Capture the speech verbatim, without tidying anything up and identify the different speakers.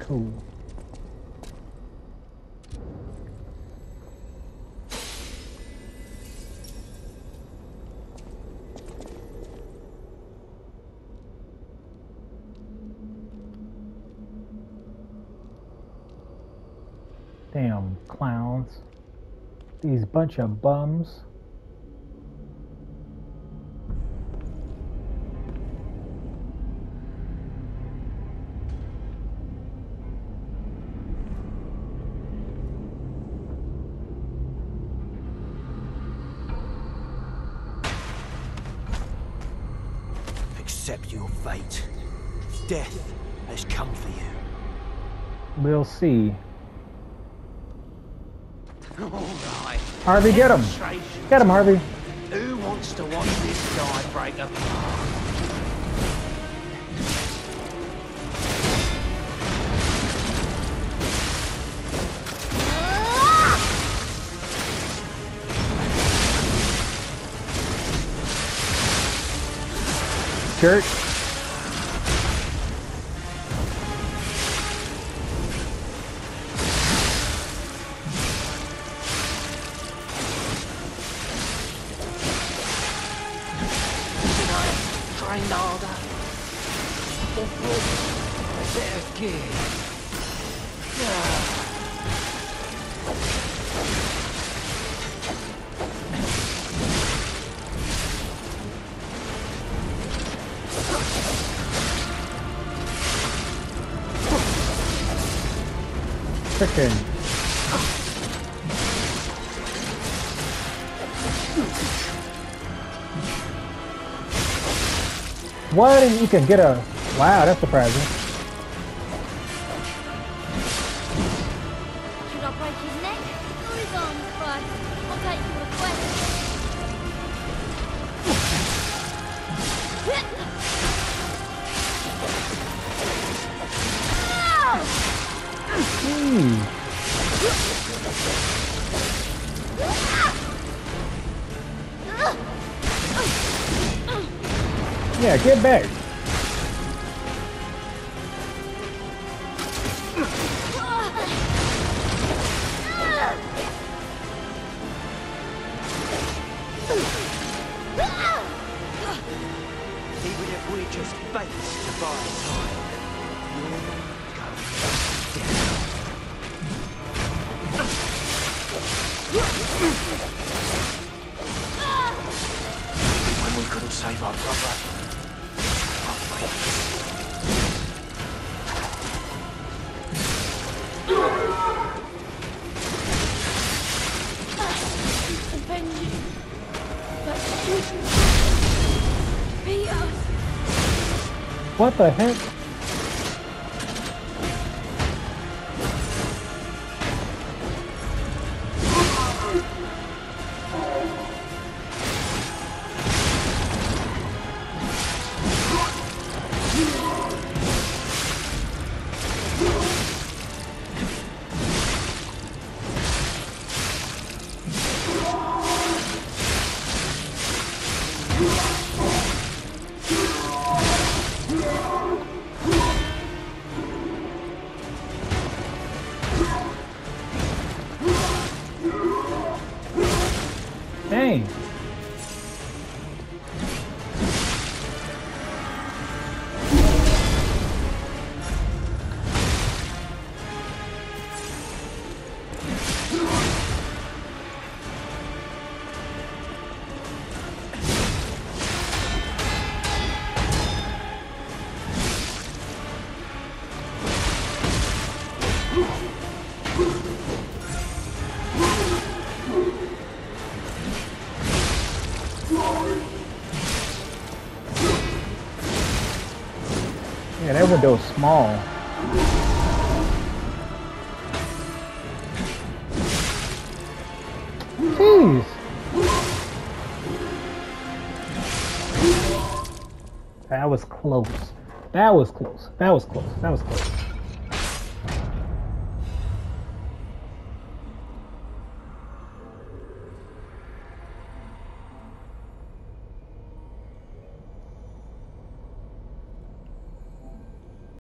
Speaker 1: Cool. Damn clowns. These bunch of bums.
Speaker 2: Accept your fate. Death has come for you.
Speaker 1: We'll see.
Speaker 2: All right.
Speaker 1: Harvey, get him! Get him, Harvey!
Speaker 2: Who wants to watch this guy break apart?
Speaker 1: Jerk.
Speaker 2: Trained harder. Or brought a better gear.
Speaker 1: Frickin'. What? And you can get a... Wow, that's surprising.
Speaker 3: Should I break his neck or his arms first? I'll take your request.
Speaker 1: Jeez. Yeah, get back.
Speaker 2: Even if we're just bait to buy time, you're going down. When we couldn't save our brother, our fate.
Speaker 3: Avenge you. But Peter.
Speaker 1: What the heck? Dang. Yeah, that window's small. Jeez. That was close. That was close. That was close. That was close.